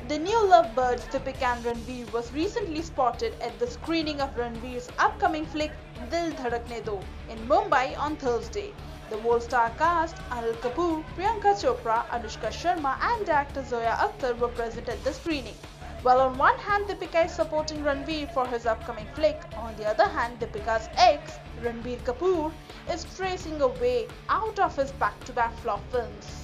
The new lovebirds Deepika and Ranveer was recently spotted at the screening of Ranveer's upcoming flick Dil Dhadakne Do in Mumbai on Thursday. The World-star cast Anil Kapoor, Priyanka Chopra, Anushka Sharma and actor Zoya Akhtar were present at the screening. While on one hand Deepika is supporting Ranveer for his upcoming flick, on the other hand Deepika's ex, Ranbir Kapoor, is tracing a way out of his back-to-back flop films.